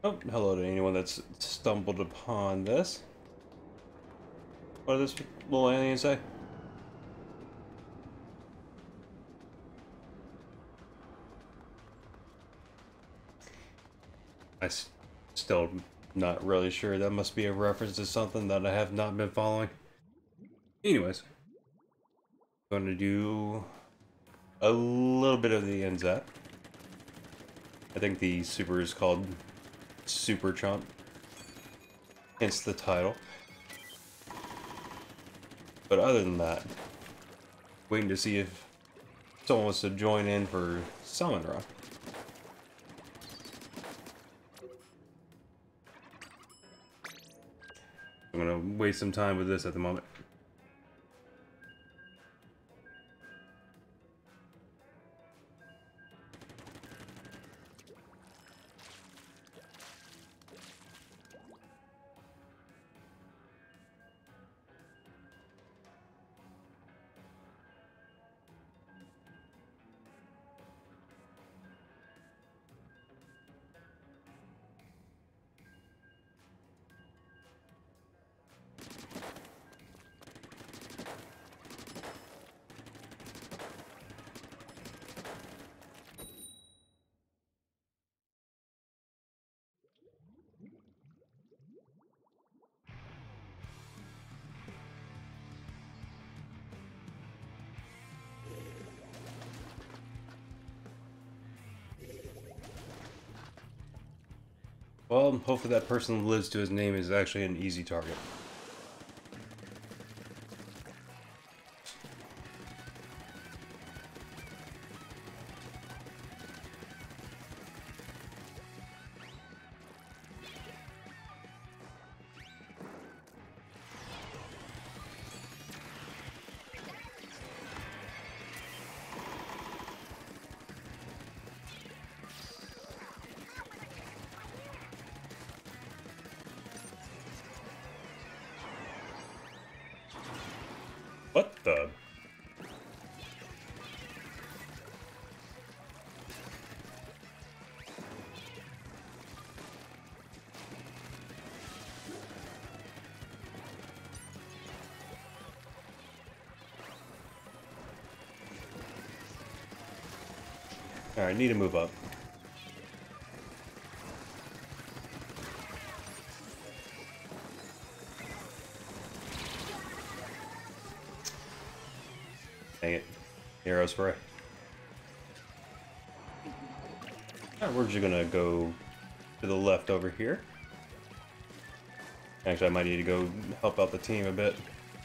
Oh, hello to anyone that's stumbled upon this. What does this little alien say? Still not really sure. That must be a reference to something that I have not been following. Anyways, going to do a little bit of the n-zap. I think the super is called Super Chump, hence the title. But other than that, waiting to see if someone wants to join in for salmon run. I'm gonna waste some time with this at the moment. Well, hopefully that person lives to his name is actually an easy target. What the? Alright, need to move up. Dang it. Arrow spray. Alright, we're just gonna go to the left over here. Actually, I might need to go help out the team a bit.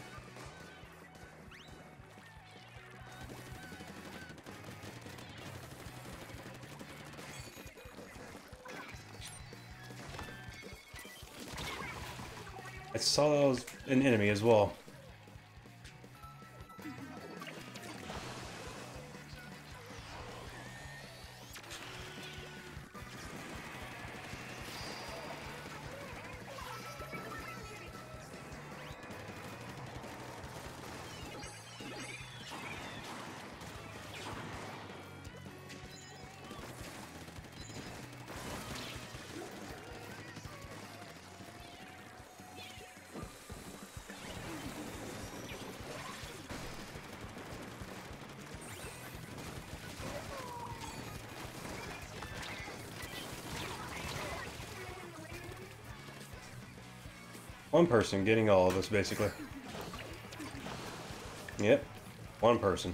I saw that was an enemy as well. One person getting all of us, basically. Yep, one person.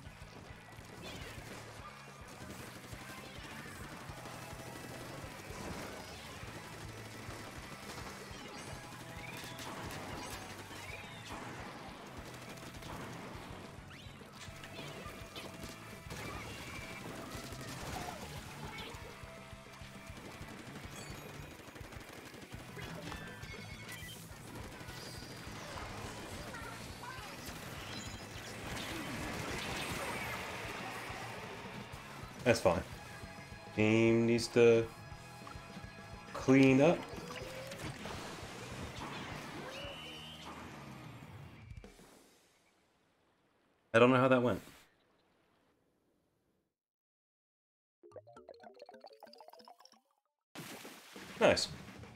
That's fine. Team needs to clean up. I don't know how that went. Nice.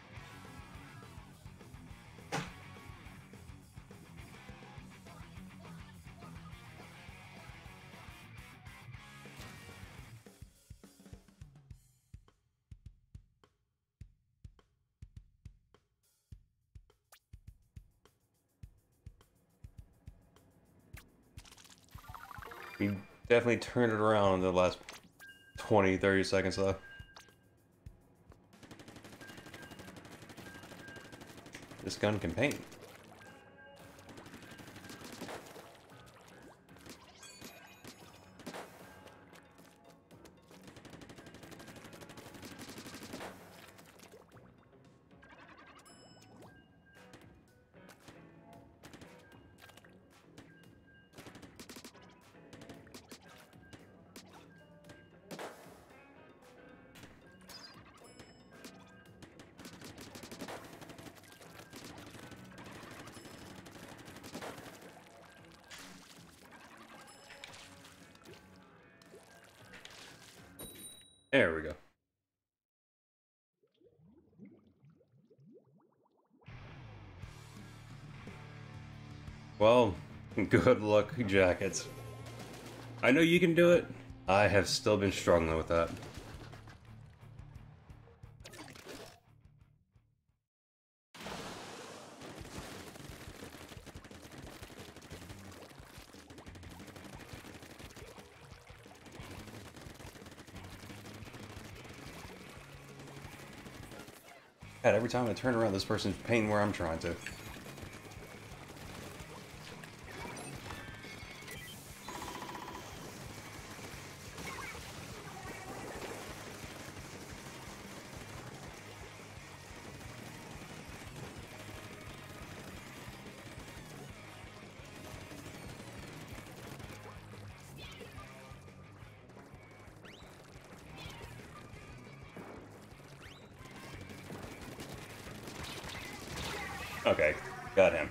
We definitely turned it around in the last 20-30 seconds though. This gun can paint. There we go. Well, good luck, jackets. I know you can do it. I have still been struggling with that. God, every time I turn around, this person's painting where I'm trying to. Okay, got him.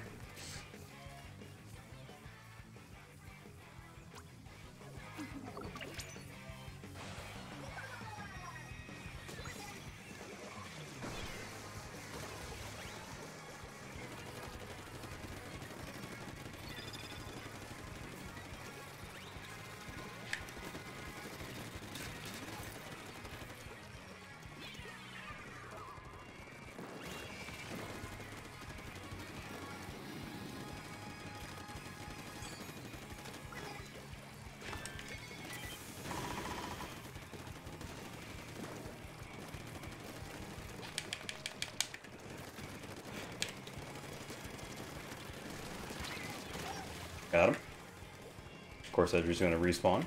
Got him. Of course, Edgar's going to respawn.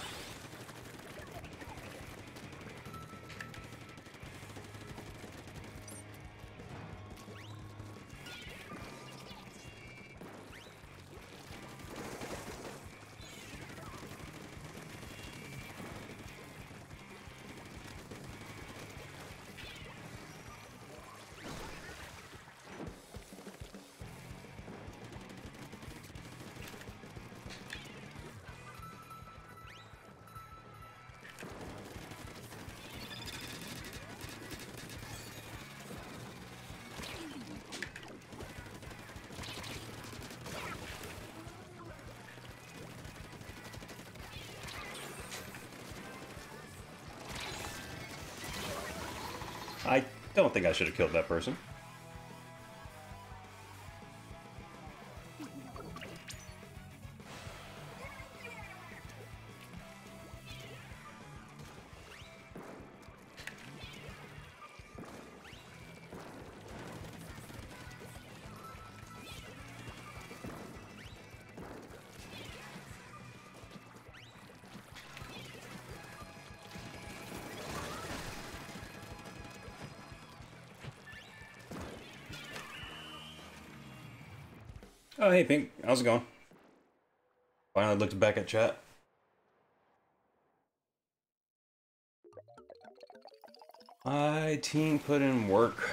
I don't think I should have killed that person. Oh, hey, Pink. How's it going? Finally looked back at chat. My team put in work.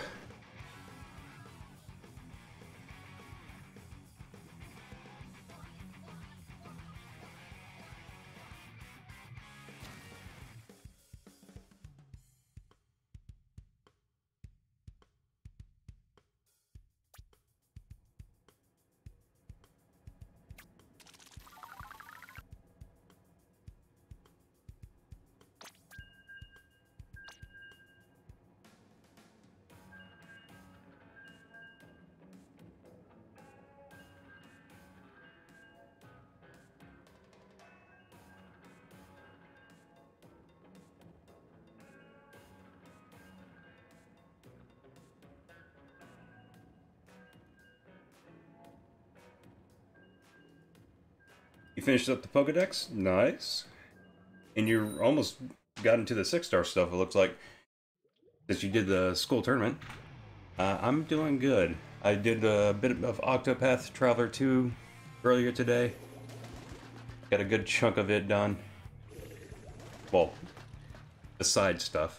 You finished up the Pokedex? Nice. And you almost got into the 6-star stuff, it looks like, since you did the school tournament. I'm doing good. I did a bit of Octopath Traveler 2 earlier today. Got a good chunk of it done. Well, the side stuff.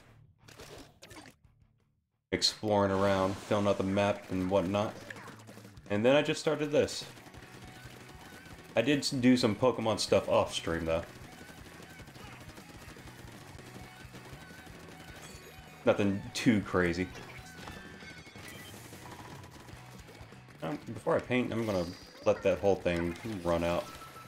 Exploring around, filling out the map and whatnot. And then I just started this. I did do some Pokemon stuff off stream though. Nothing too crazy. Before I paint, I'm gonna let that whole thing run out.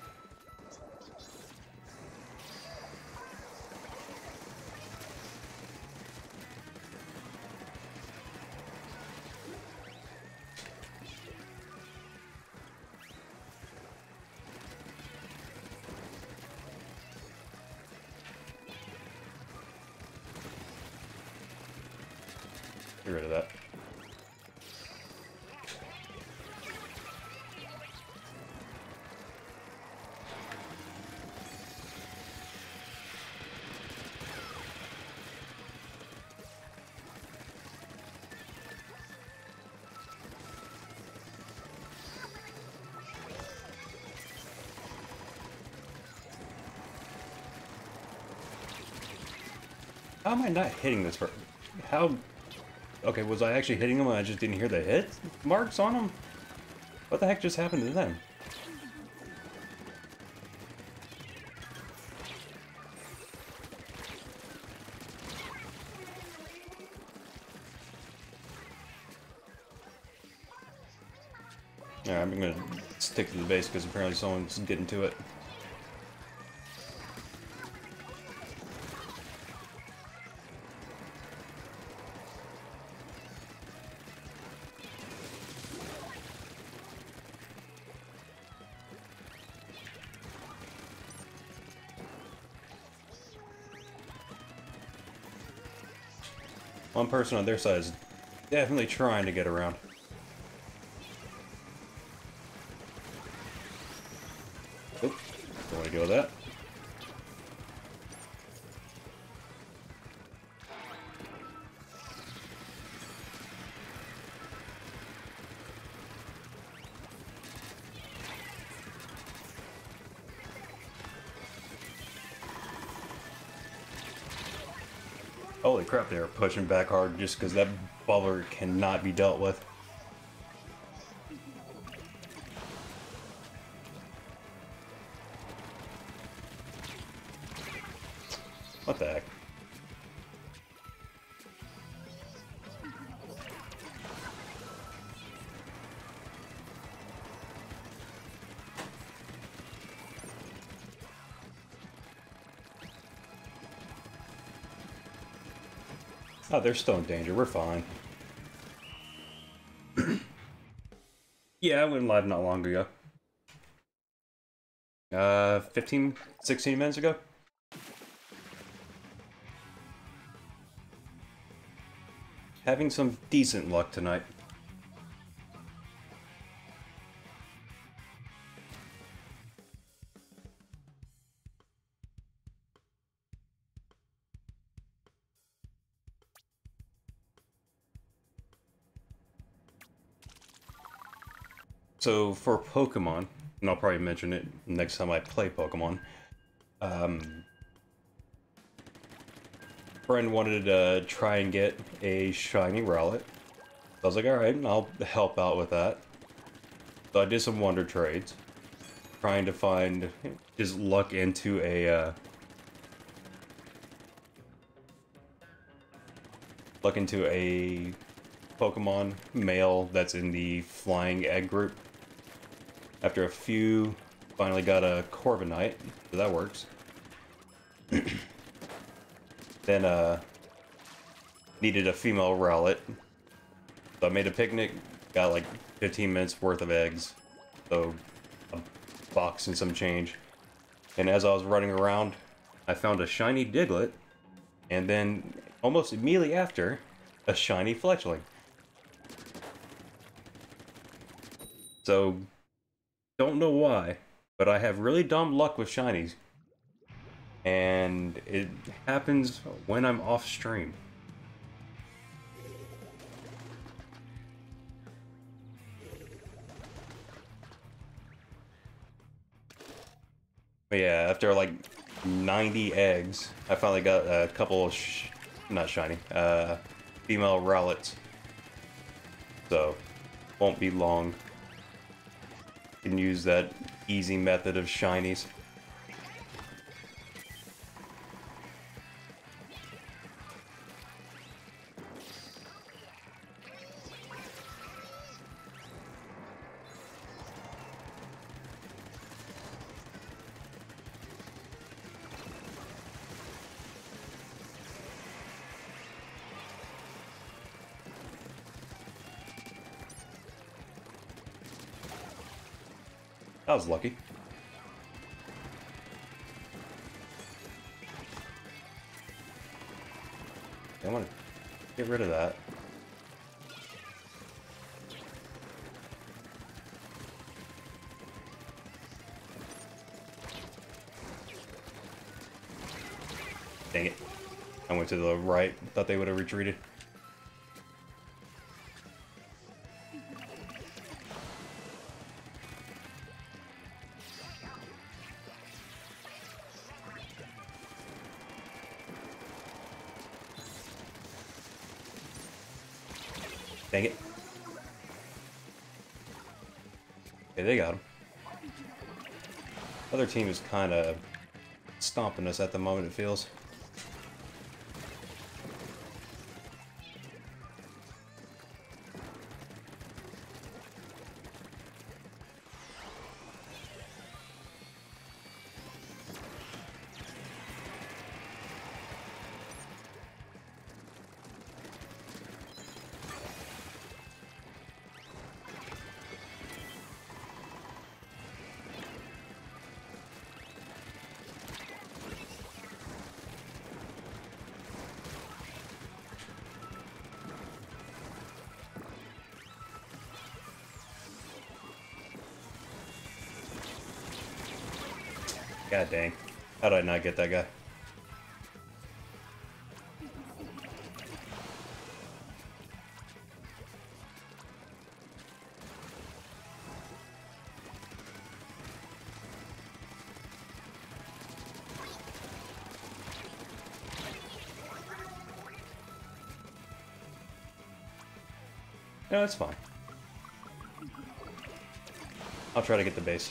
Get rid of that. How am I not hitting this person? How... Okay, was I actually hitting them and I just didn't hear the hit marks on them? What the heck just happened to them? Yeah, I'm gonna stick to the base because apparently someone's getting to it. One person on their side is definitely trying to get around. Oop, don't want to deal with that. Holy crap, they were pushing back hard just because that baller cannot be dealt with. What the heck? Oh, they're still in danger. We're fine. Yeah, I went live not long ago. 15, 16 minutes ago. Having some decent luck tonight. So for Pokemon, and I'll probably mention it next time I play Pokemon, friend wanted to try and get a shiny Rowlet. So I was like, alright, I'll help out with that. So I did some wonder trades, trying to find, just luck into a, Pokemon male that's in the Flying Egg group. After a few, finally got a Corviknight, so that works. Then, needed a female Rowlet. So I made a picnic, got like 15 minutes worth of eggs. So, a box and some change. And as I was running around, I found a shiny Diglett. And then, almost immediately after, a shiny Fletchling. So, don't know why, but I have really dumb luck with shinies. And it happens when I'm off stream. But yeah, after like 90 eggs, I finally got a couple of not shiny, female Rowlets. So, won't be long. Can use that easy method of shinies. That was lucky. I want to get rid of that. Dang it. I went to the right. Thought they would have retreated. Dang it. Okay, they got him. Other team is kind of stomping us at the moment, it feels. God dang. How did I not get that guy? No, it's fine. I'll try to get the base.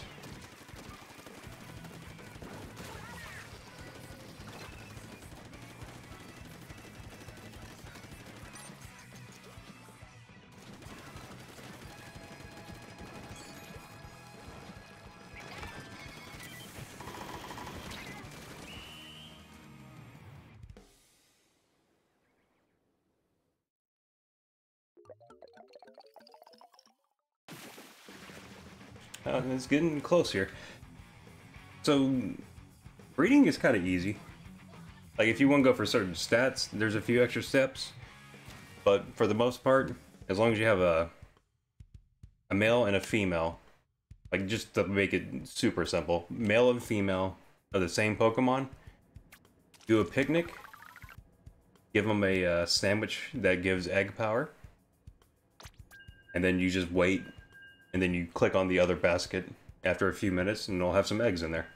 It's getting close here. So, breeding is kind of easy. Like, if you want to go for certain stats, there's a few extra steps. But for the most part, as long as you have a male and a female, like, just to make it super simple, male and female of the same Pokemon, do a picnic, give them a sandwich that gives egg power, and then you just wait. And then you click on the other basket after a few minutes, and it'll have some eggs in there.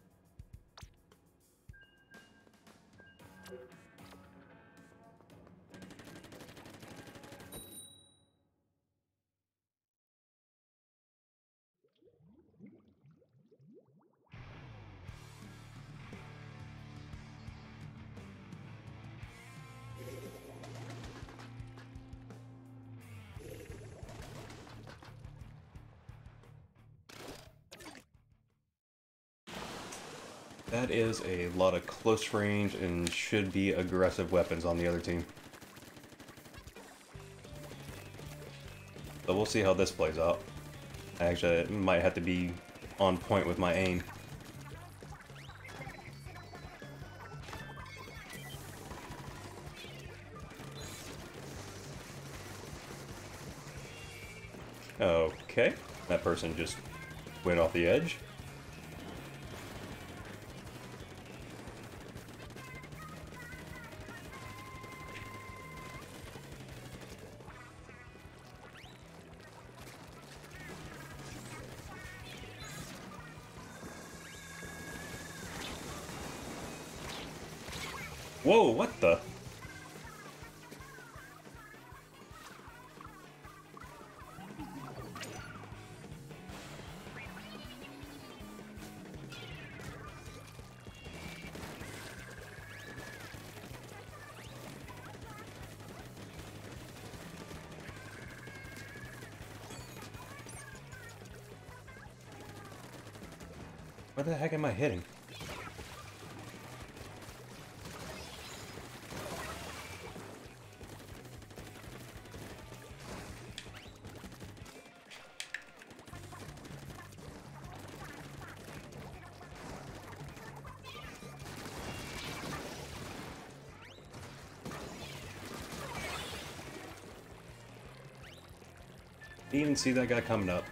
That is a lot of close range and should be aggressive weapons on the other team. So we'll see how this plays out. Actually, it might have to be on point with my aim. Okay, that person just went off the edge. Whoa, what the? What the heck am I hitting? Didn't even see that guy coming up.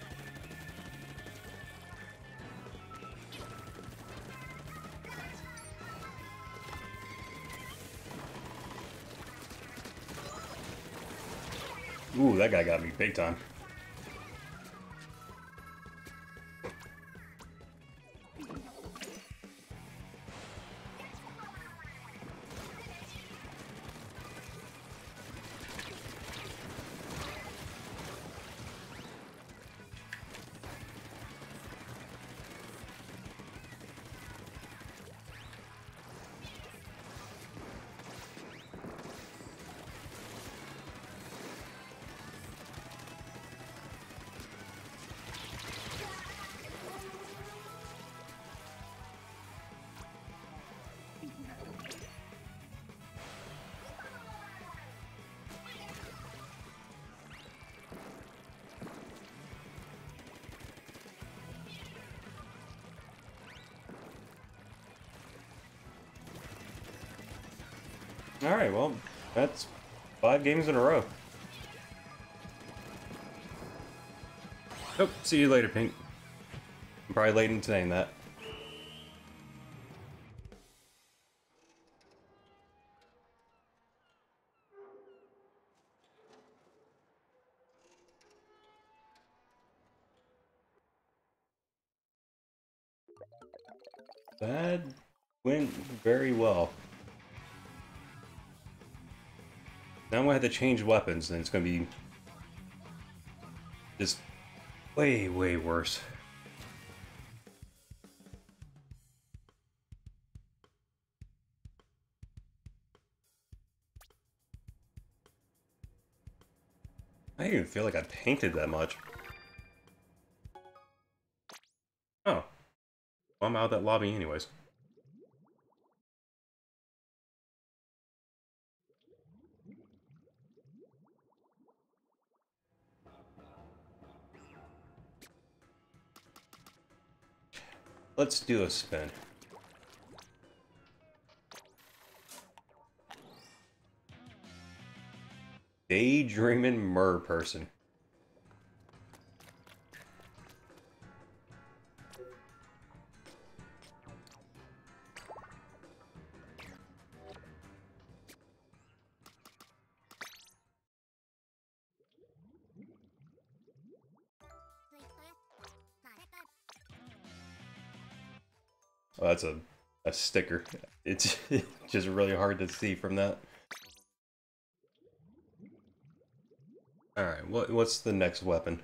Ooh, that guy got me big time. Alright, well, that's 5 games in a row. Oh, see you later, Pink. I'm probably late in saying that. That went very well. Now I'm gonna have to change weapons, and it's gonna be just way, way worse. I didn't even feel like I painted that much. Oh, well, I'm out of that lobby anyways. Let's do a spin. Daydreaming mer person. Oh, that's a sticker. It's just really hard to see from that. Alright, what's the next weapon?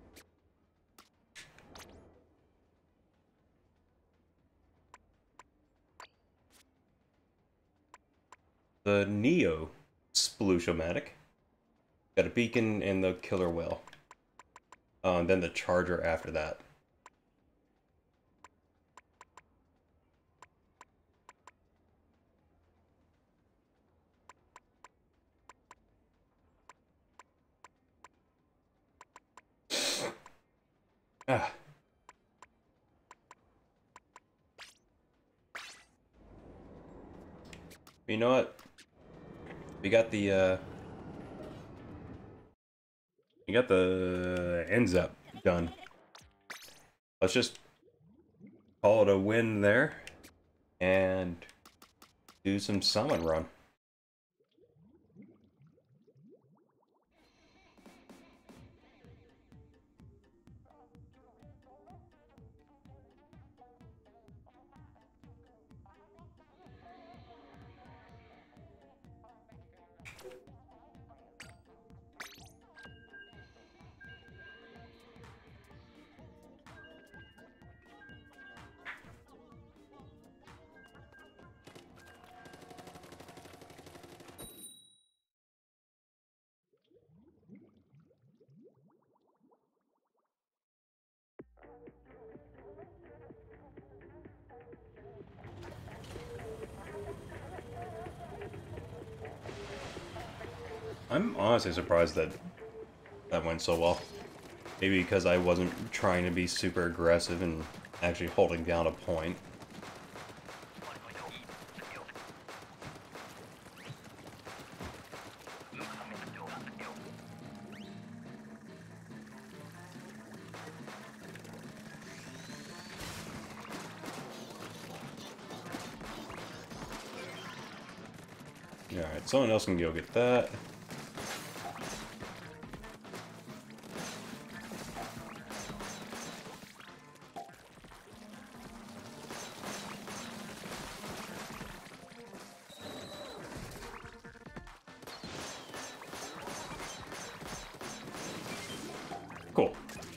The Neo Sploosh-o-matic. Got a beacon and the killer whale. And then the charger after that. Ah. You know what? We got the n-zap done. Let's just call it a win there and do some salmon run. I'm honestly surprised that that went so well. Maybe because I wasn't trying to be super aggressive and actually holding down a point. Alright, someone else can go get that. Cool.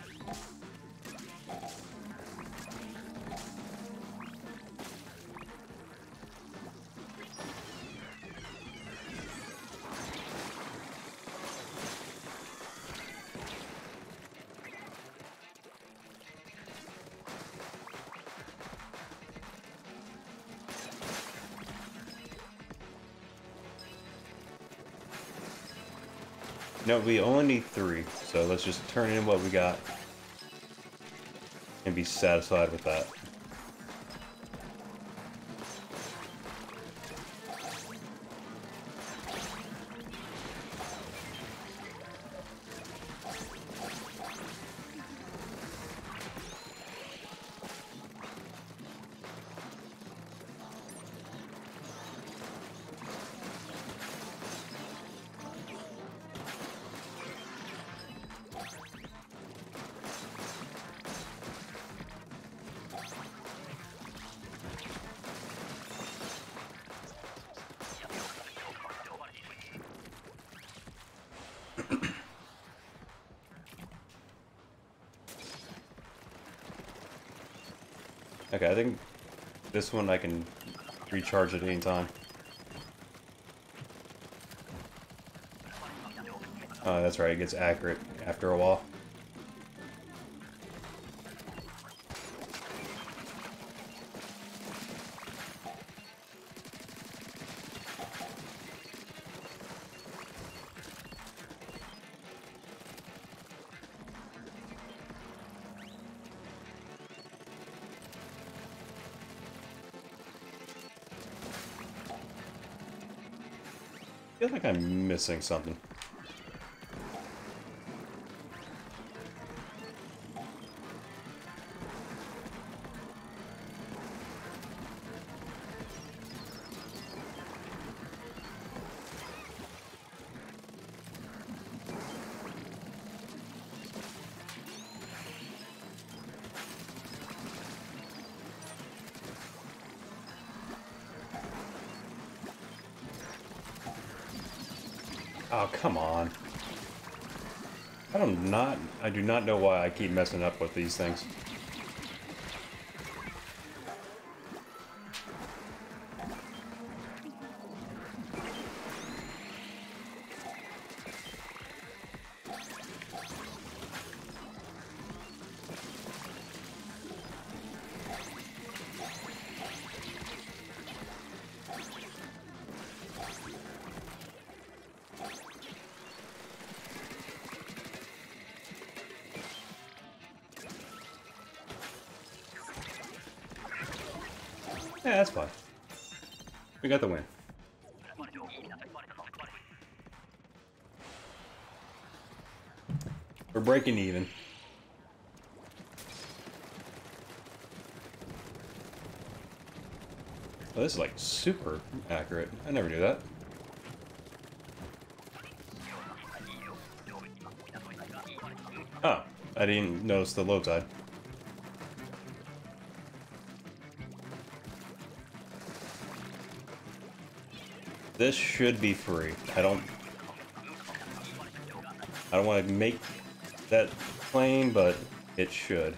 No, we only need 3, so let's just turn in what we got and be satisfied with that. Okay, I think this one I can recharge at any time. That's right, it gets accurate after a while. I feel like I'm missing something. Oh, come on. I do not know why I keep messing up with these things. Yeah, that's fine. We got the win. We're breaking even. Oh, this is like super accurate. I never knew that. Oh, I didn't notice the low tide. This should be free. I don't want to make that claim, but it should.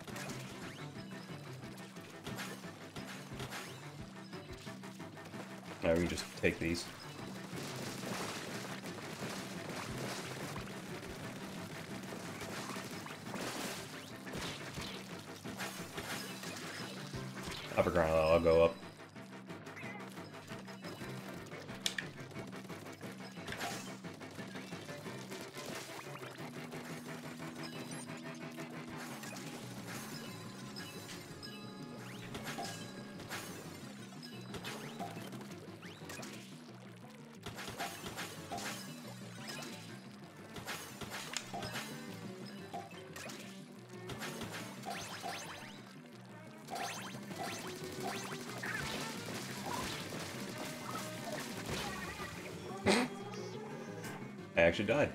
Alright, we can just take these. Upper ground, I'll go up. I actually died.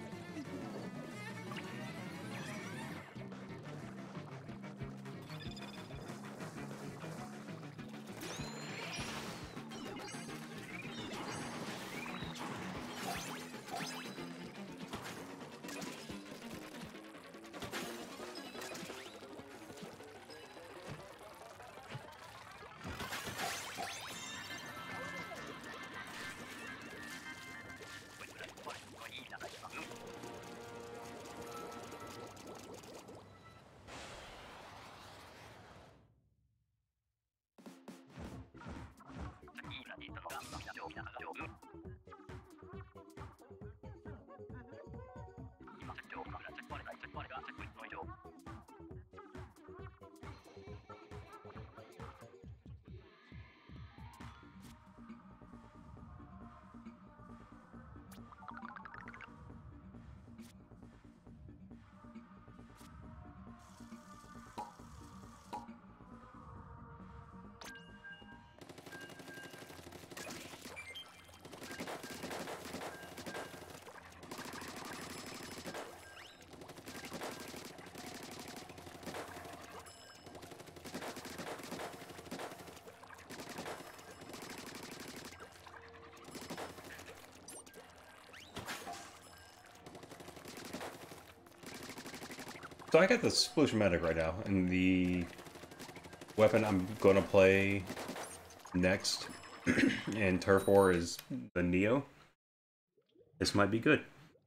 So I got the Splatoon medic right now, and the weapon I'm gonna play next in Turf War is the Neo. This might be good.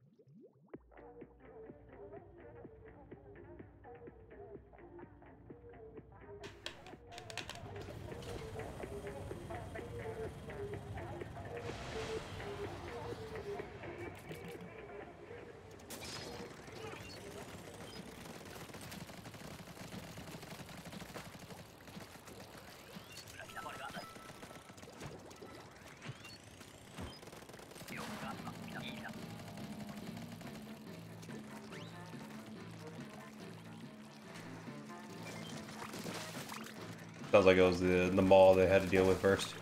Sounds like it was the mall they had to deal with first.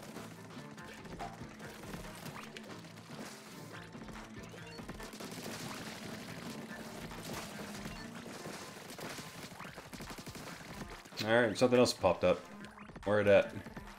Alright, something else popped up. Where it at?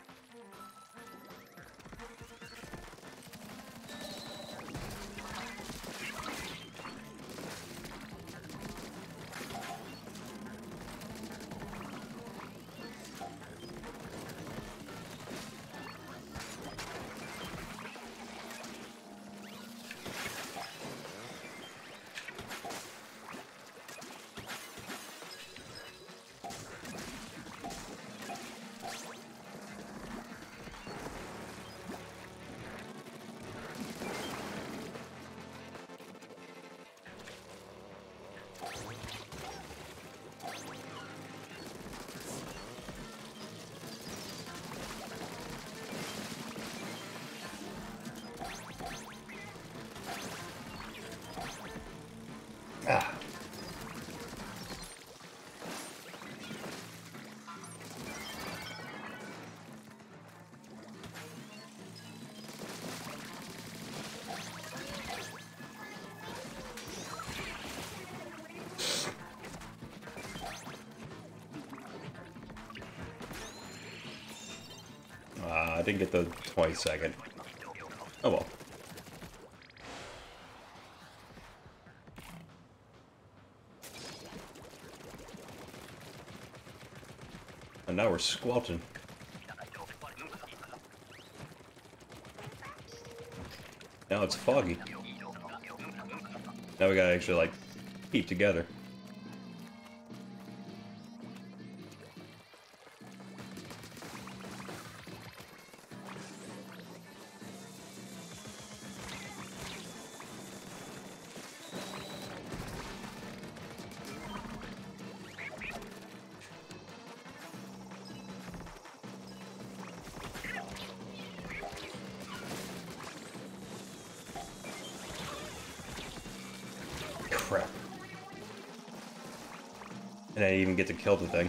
Ah. I didn't get the 20-second. Oh well. And now we're squelching. Now it's foggy. Now we gotta actually, like, keep together. Crap. And I didn't even get to kill the thing.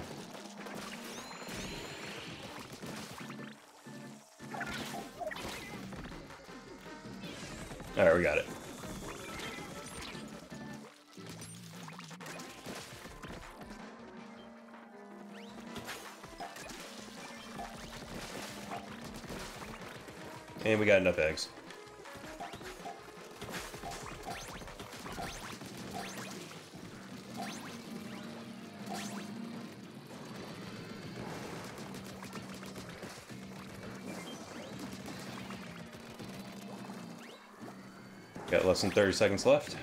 Alright, we got it. And we got enough eggs. Got less than 30 seconds left.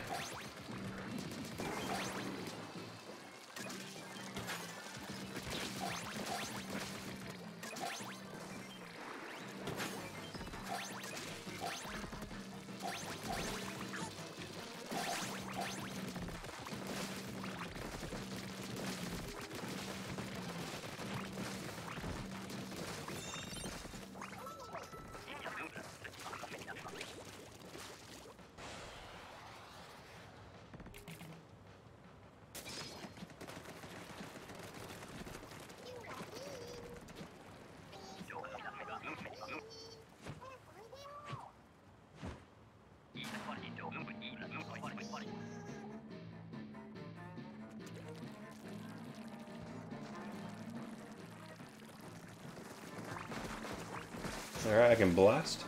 Alright, I can blast.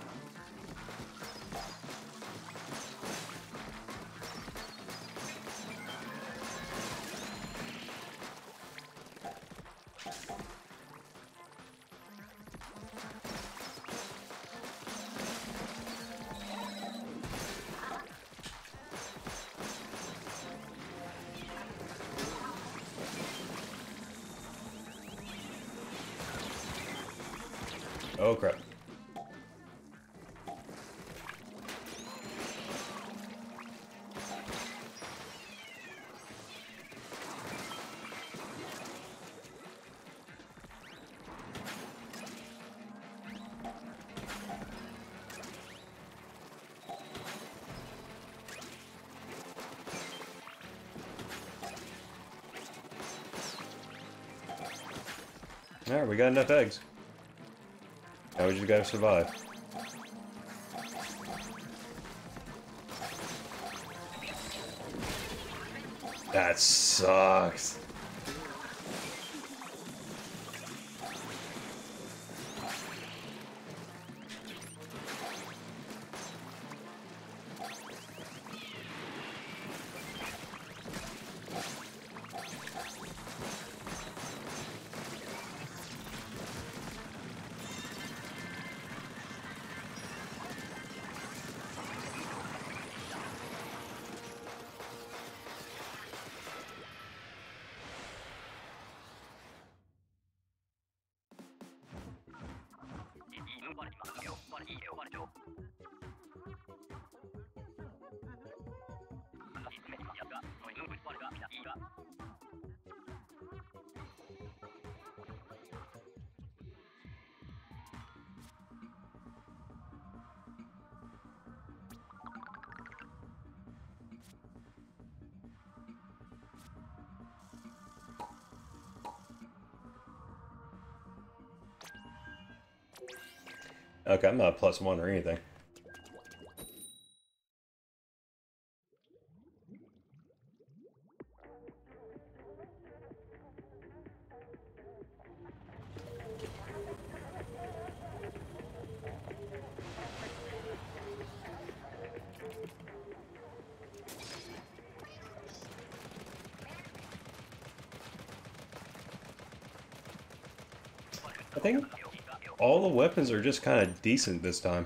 Oh crap. Alright, we got enough eggs. Now we just gotta survive. That sucks. Okay, I'm not +1 or anything. I think all the weapons are just kind of decent this time.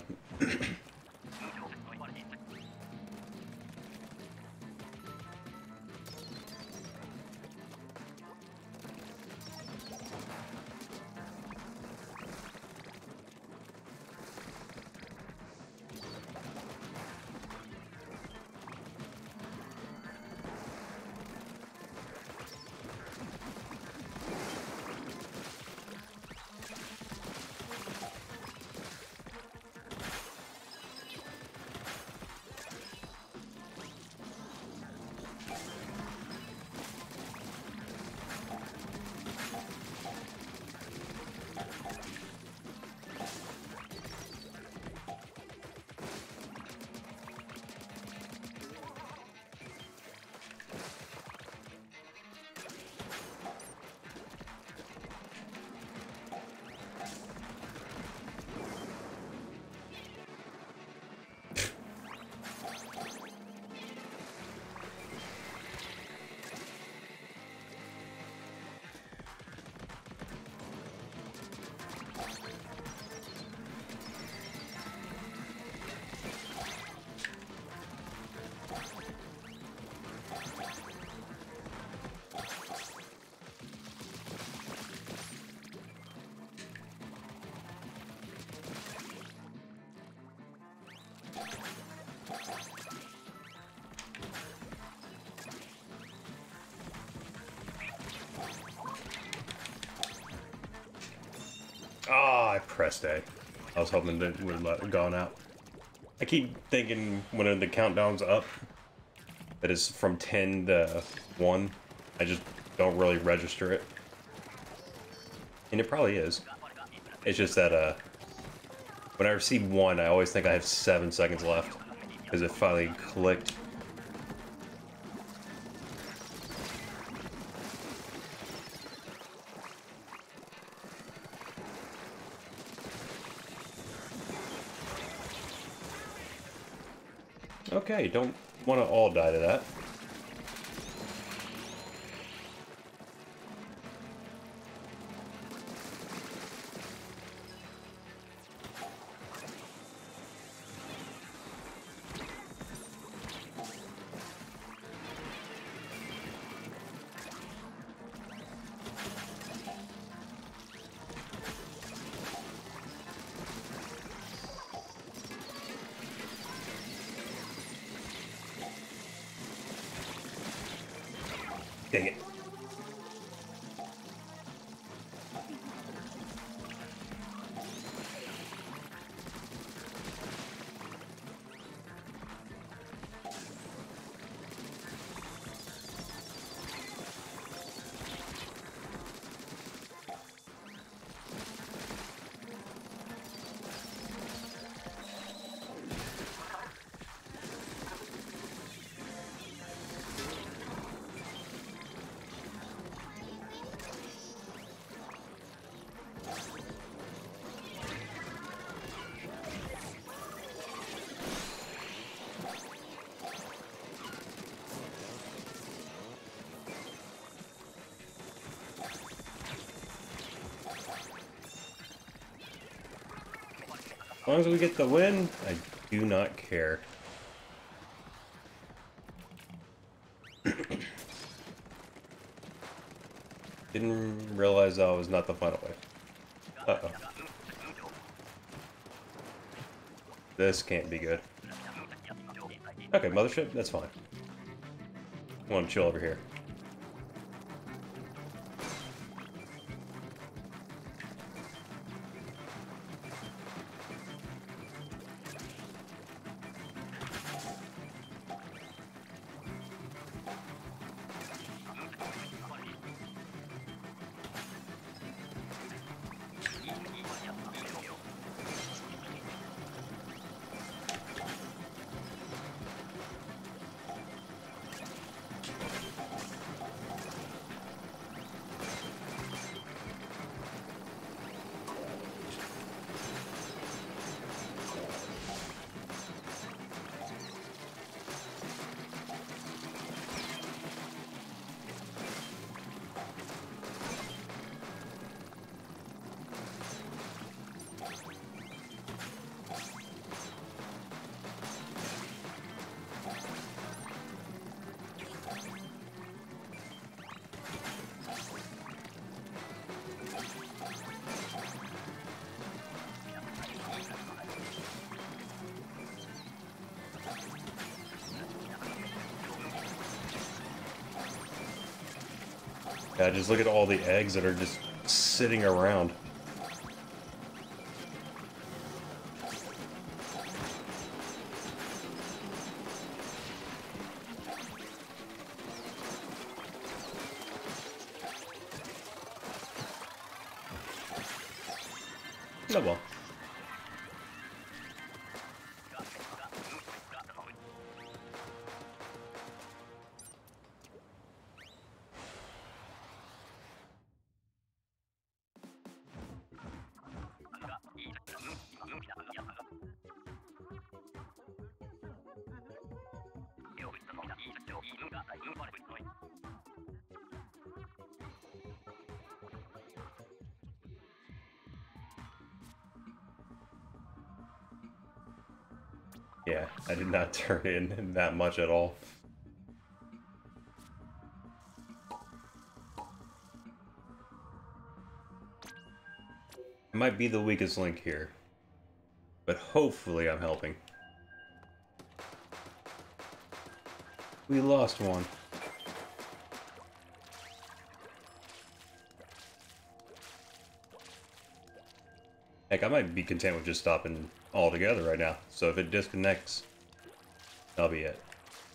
pressed A. I was hoping that it would have gone out. I keep thinking when the countdown's up, that it's from 10 to 1. I just don't really register it. And it probably is. It's just that, when I see 1, I always think I have 7 seconds left. Because it finally clicked. Okay, don't want to all die to that. Dang it. As long as we get the win, I do not care. Didn't realize that was not the final way. Uh-oh. This can't be good. Okay, mothership, that's fine. I want to chill over here. Yeah, just look at all the eggs that are just sitting around. Oh well. Yeah, I did not turn in that much at all. I might be the weakest link here, but hopefully I'm helping. We lost one. Heck, I might be content with just stopping altogether right now. So if it disconnects, that'll be it.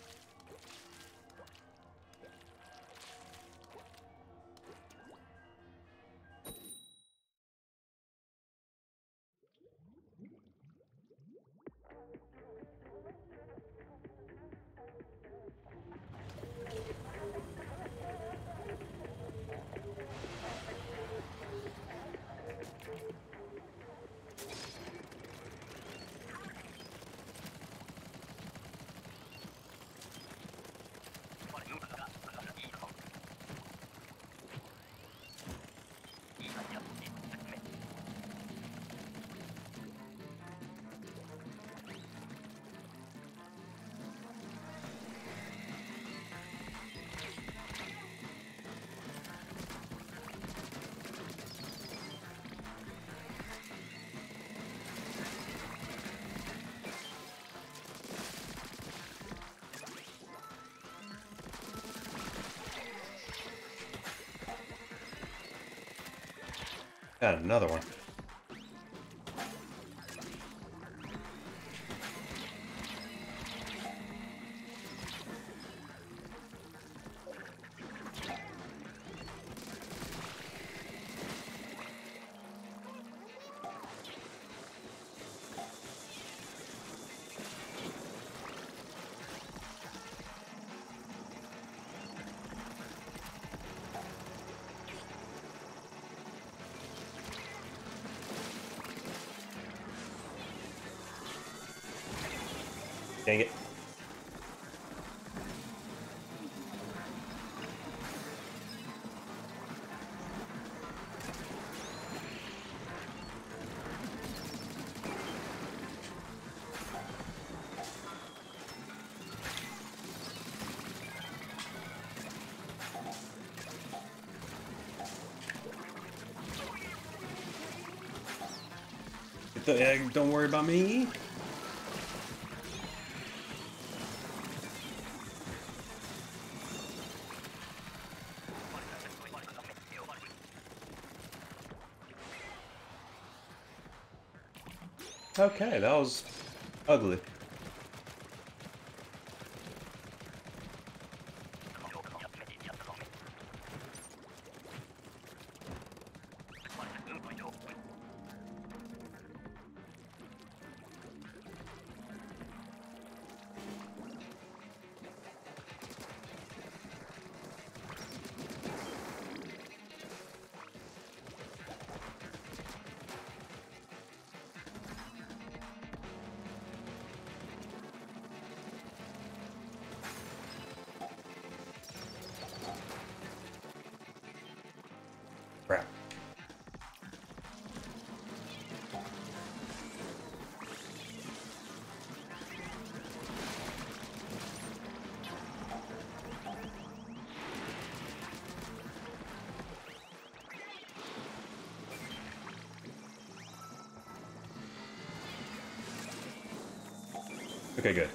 Got another one. Dang it. Get the egg, don't worry about me. Okay, that was ugly. Crap. Okay, good.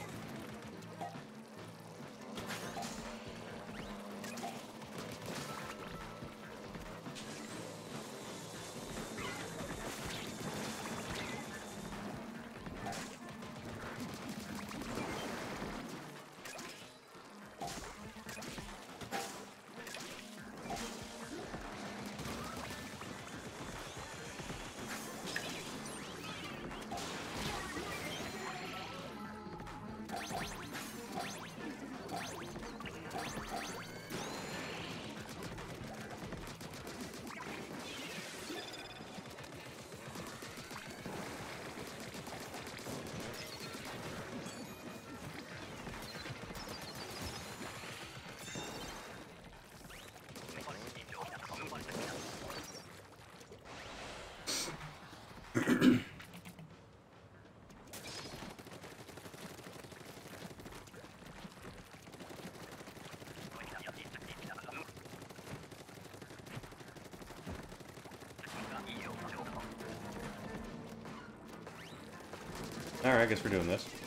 Alright, I guess we're doing this.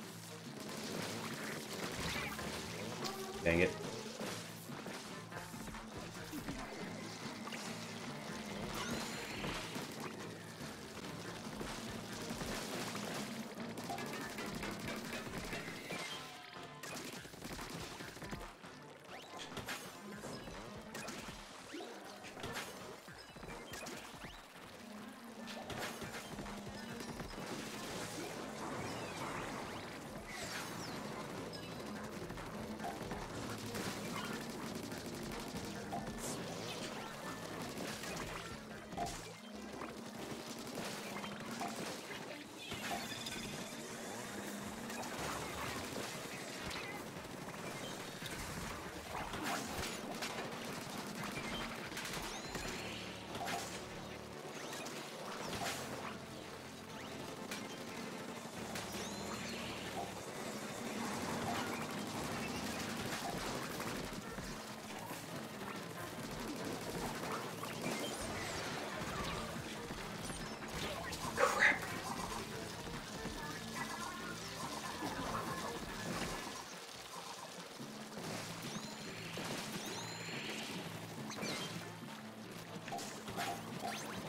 Dang it.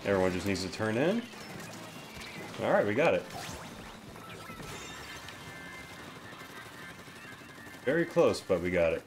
Everyone just needs to turn in. Alright, we got it. Very close, but we got it.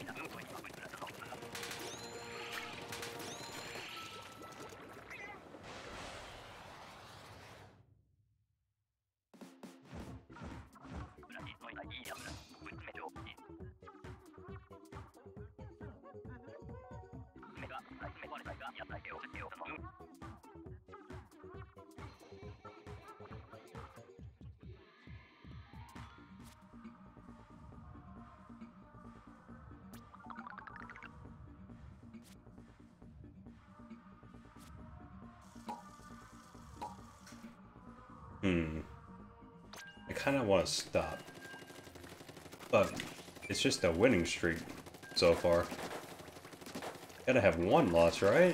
I kind of want to stop, but it's just a winning streak so far. Gotta have one loss, right?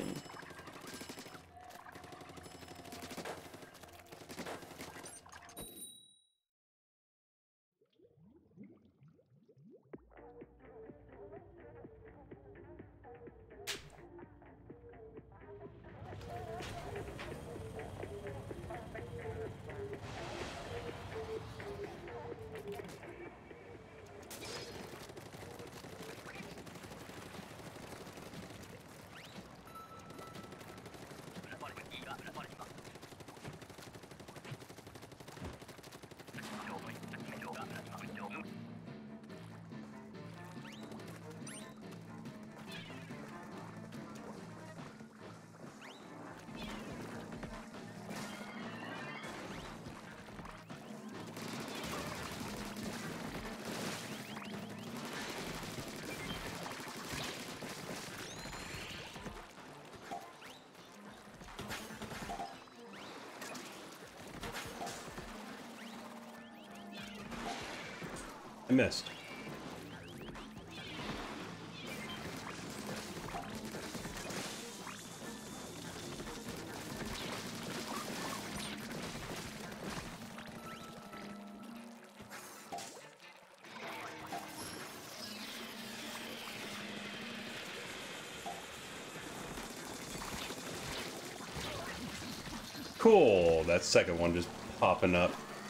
I missed. Cool, that second one just popping up.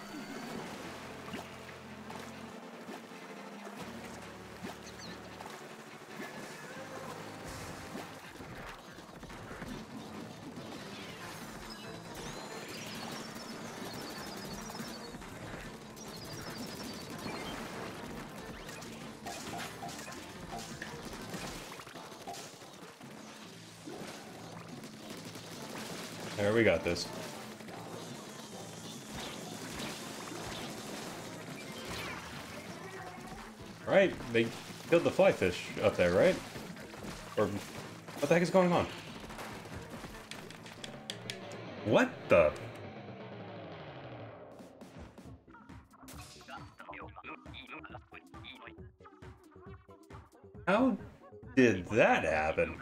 There, we got this. Right, they killed the fly fish up there, right? Or what the heck is going on? What the? How did that happen?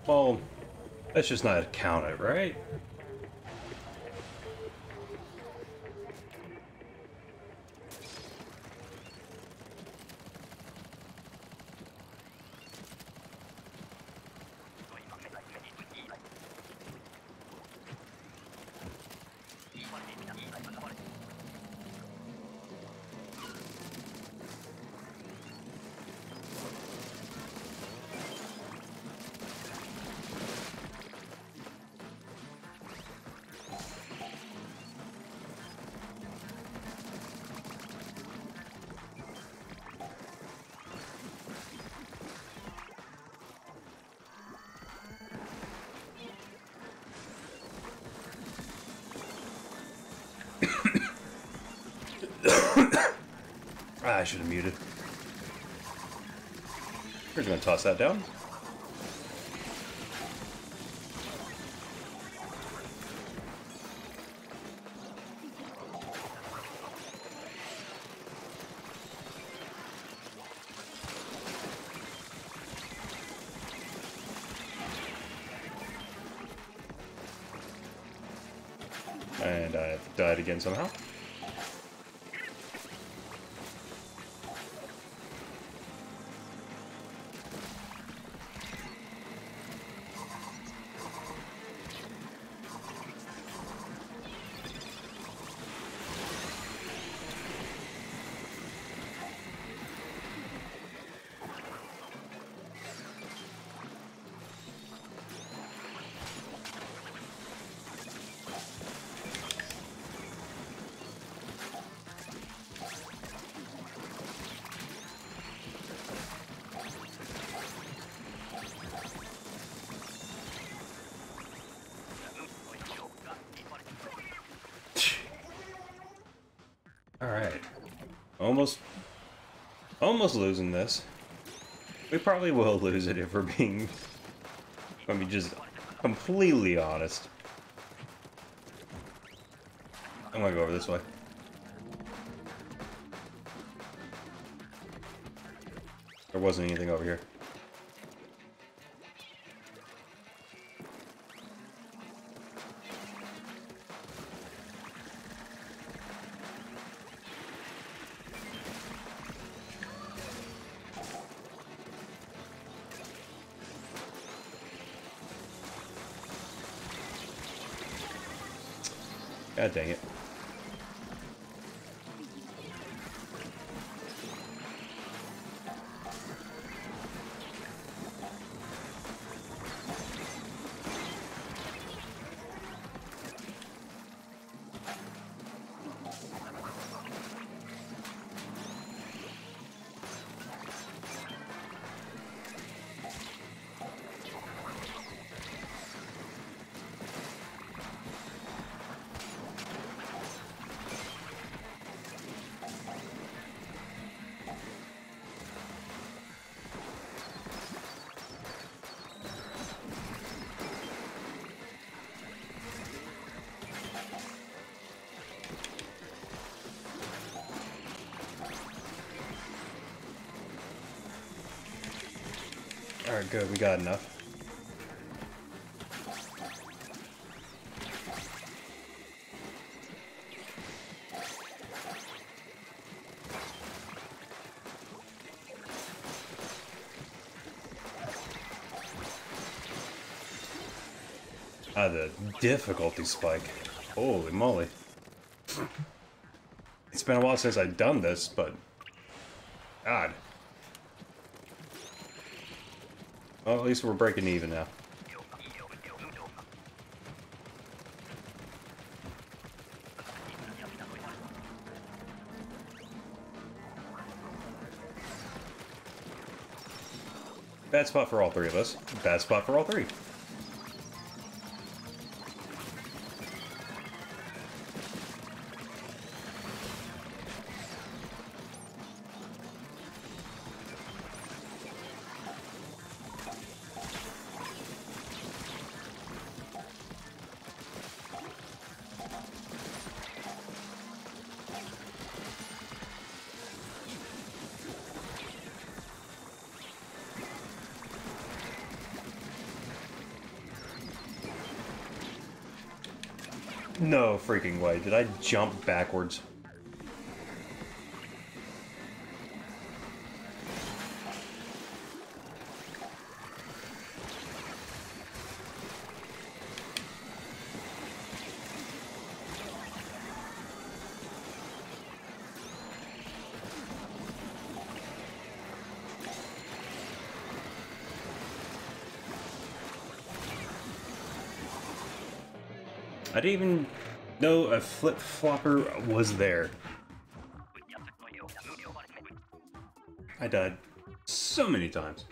Well, let's just not count it, right? Ah, I should have muted. We're just gonna toss that down. And I died again somehow. Alright. Almost losing this. We probably will lose it if we're being... I mean, just completely honest. I'm gonna go over this way. There wasn't anything over here. God dang it. Alright, good, we got enough. Ah, the difficulty spike. Holy moly. It's been a while since I've done this, but... God. Well, at least we're breaking even now. Bad spot for all three of us. Bad spot for all three. No freaking way. Did I jump backwards? I didn't even know a flip-flopper was there. I died so many times.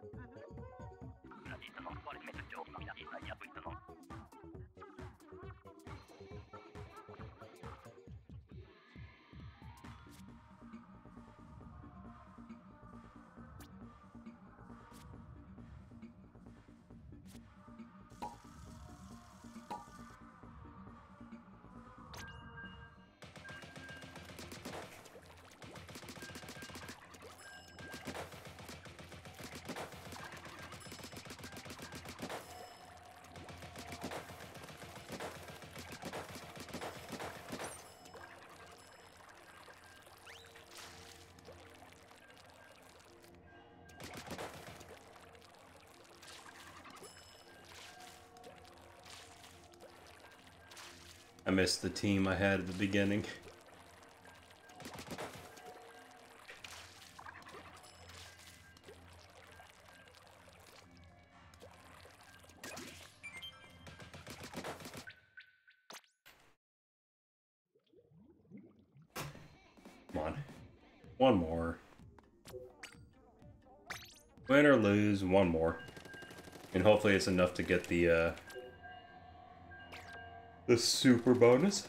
I missed the team I had at the beginning. Come on. One more. Win or lose, one more. And hopefully it's enough to get the super bonus.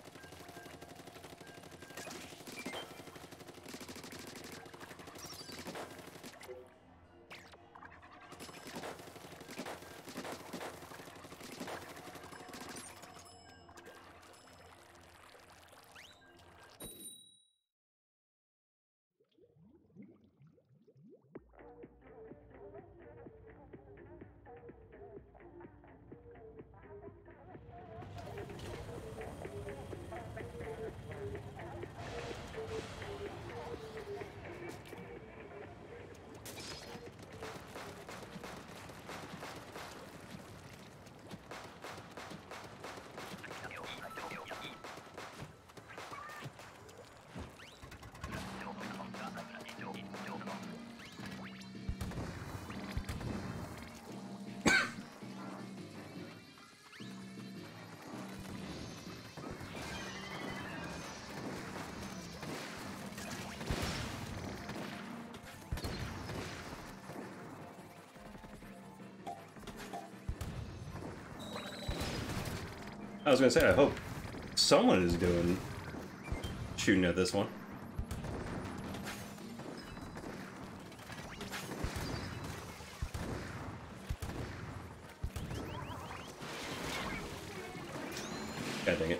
I was gonna say, I hope someone is doing shooting at this one. God dang it.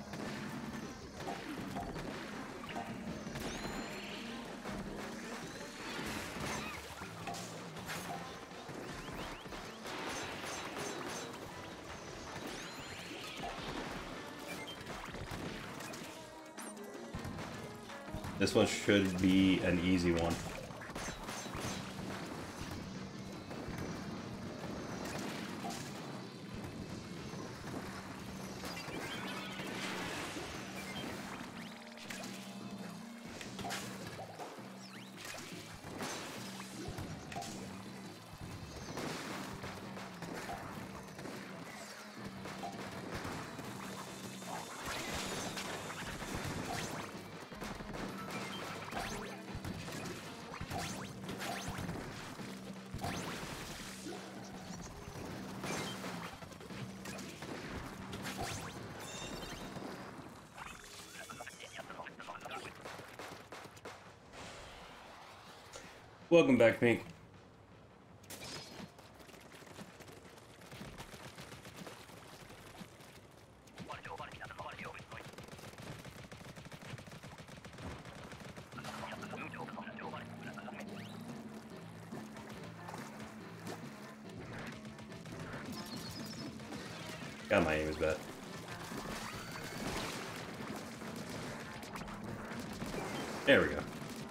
This one should be an easy one. Welcome back, Pink. God, my aim is bad. There we go.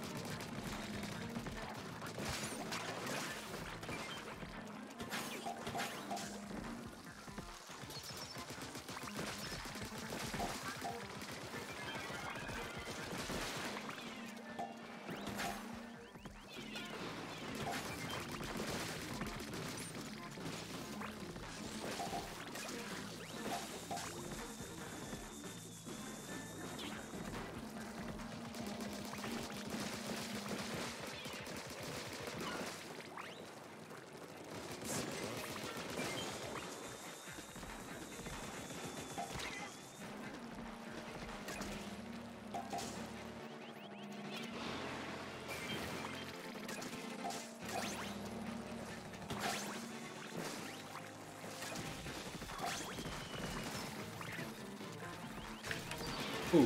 Ooh.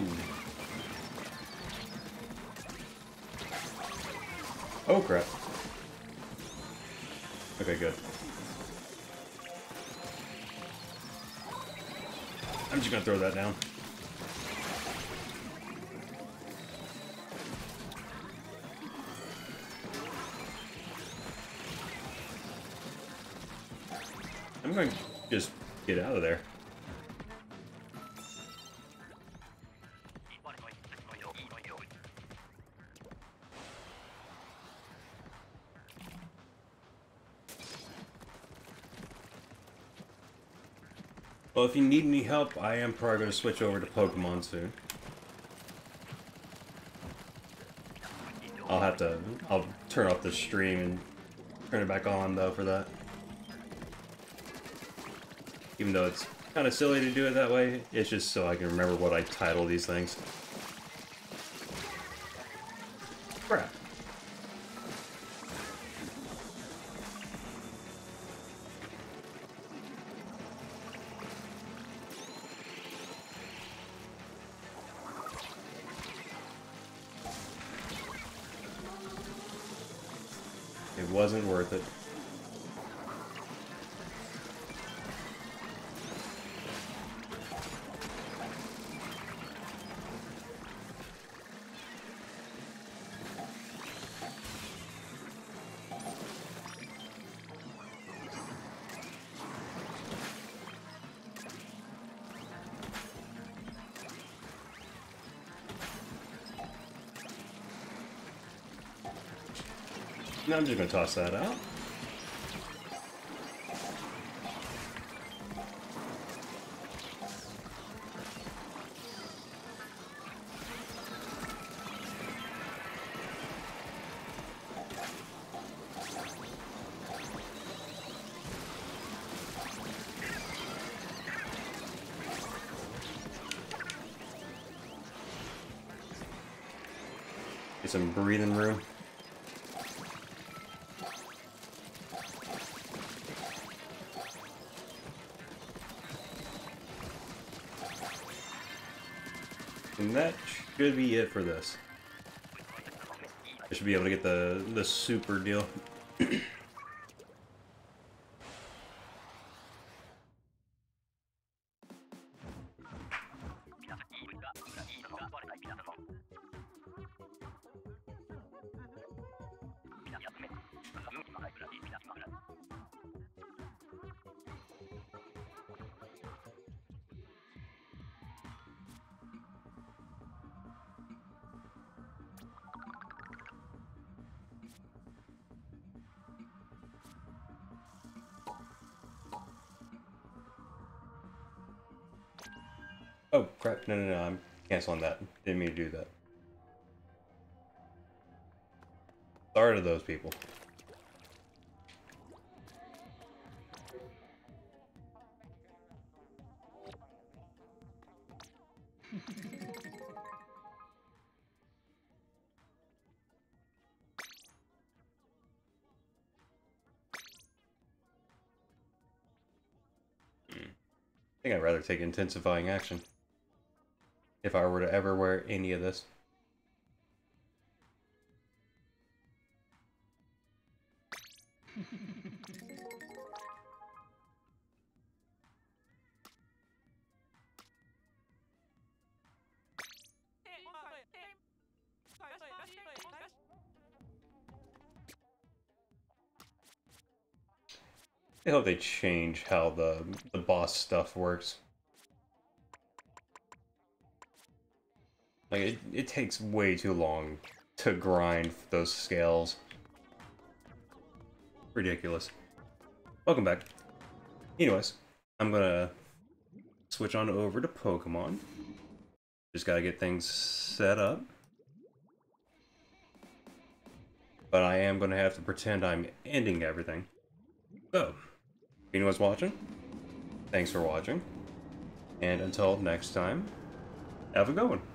Oh crap. Okay, good. I'm just gonna throw that down. I'm going to just get out of there. Well, if you need any help, I am probably going to switch over to Pokemon soon. I'll turn off the stream and turn it back on, though, for that. Even though it's kind of silly to do it that way, it's just so I can remember what I title these things. Crap. It wasn't worth it. Now I'm just going to toss that out. Get some breathing room. And that should be it for this. I should be able to get the super deal. Oh crap, no, I'm canceling that. Didn't mean to do that. Sorry to those people. I think I'd rather take intensifying action. If I were to ever wear any of this. I hope they change how the boss stuff works. Like, it takes way too long to grind those scales. Ridiculous. Welcome back. Anyways, I'm gonna switch on over to Pokemon. Just gotta get things set up. But I am gonna have to pretend I'm ending everything. So, if anyone's watching, thanks for watching. And until next time, have a good one.